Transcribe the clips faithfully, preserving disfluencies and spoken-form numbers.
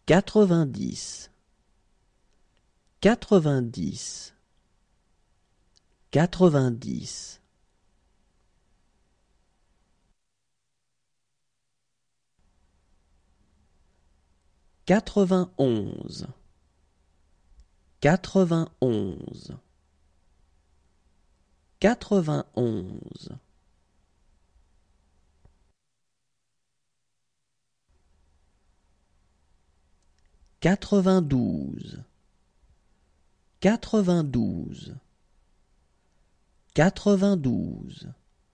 quatre-vingt-dix, quatre-vingt-dix, quatre-vingt-dix, quatre-vingt-onze, quatre-vingt-onze, quatre-vingt-onze, quatre-vingt-douze, quatre-vingt-douze, quatre-vingt-douze,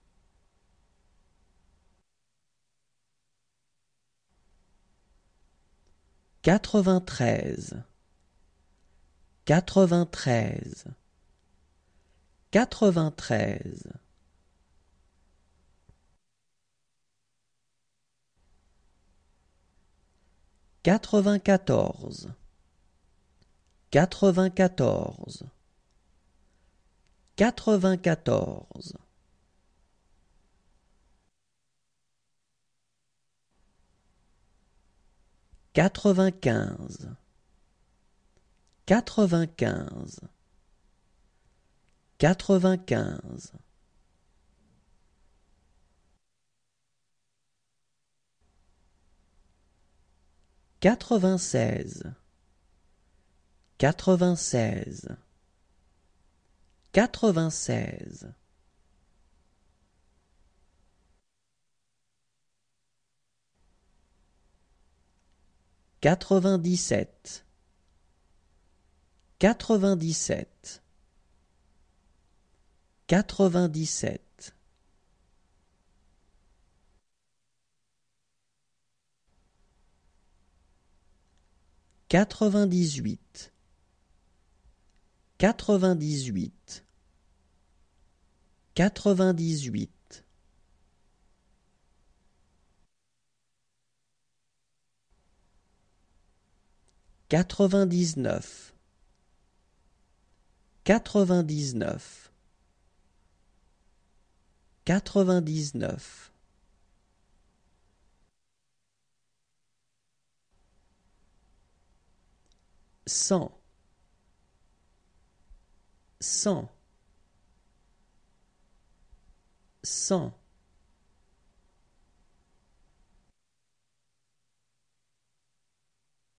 quatre-vingt-treize, quatre-vingt-treize, quatre-vingt-treize, quatre-vingt-quatorze, quatre-vingt-quatorze, quatre-vingt-quatorze, quatre-vingt-quinze, quatre-vingt-quinze, quatre-vingt-quinze, quatre-vingt-seize, quatre-vingt-seize, quatre-vingt-seize, quatre-vingt-dix-sept, quatre-vingt-dix-sept, quatre-vingt-dix-sept, quatre-vingt-dix-huit, quatre-vingt-dix-huit, quatre-vingt-dix-huit, quatre-vingt-dix-neuf, quatre-vingt-dix-neuf, quatre-vingt-dix-neuf, cent, cent, cent.